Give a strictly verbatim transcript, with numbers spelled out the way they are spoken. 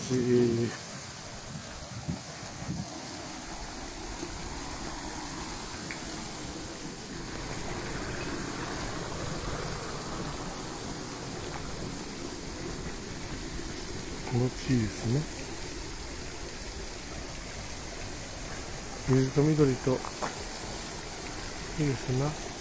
しい。気持ちいいですね。水と緑といいですな。